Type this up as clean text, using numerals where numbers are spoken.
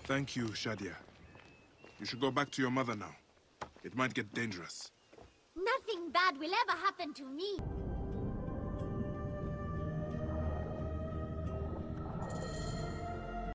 Thank you, Shadia. You should go back to your mother now. It might get dangerous. Nothing bad will ever happen to me.